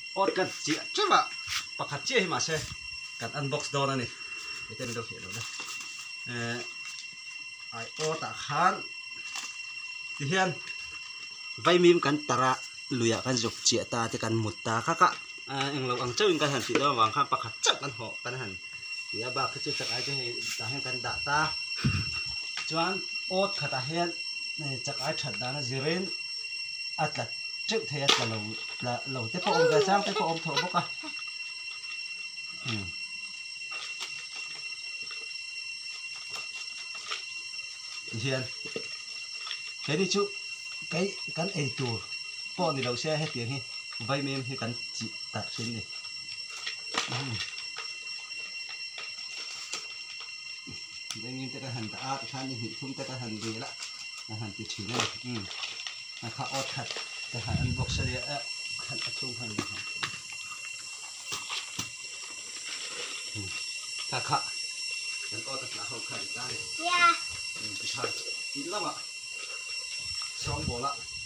ot kan chia chuma pakhat chia hi ma se kan unbox dawn ani iten do hielo da ai ot a khan ti hian vai mim kan tara luya kan jok chia ta te kan mutta kha ka englo ang chawin kan han ti do wang khan pakhat chak kan ho kan han tia ba kha chu chak ai te ta hen kan da ta chuan ot khata hian nei chak ai that da na ziren atlat trip thế là lâu tiếp phong về sang tiếp phong thổ bốc à hiền cái đi chú cái cắn ấy tù bọn thì đầu xe hết tiếng hi vay mềm thì cắn chỉ tạt trên này vay mềm cái hành ta khăn thì thung cái hành gì đó hành thì chỉ này khá ớt thật cái hành unbox đây hành chung hành khá khá cái ớt thật là hậu khẩn cái này cái hành ít lắm ạ xong bộ lại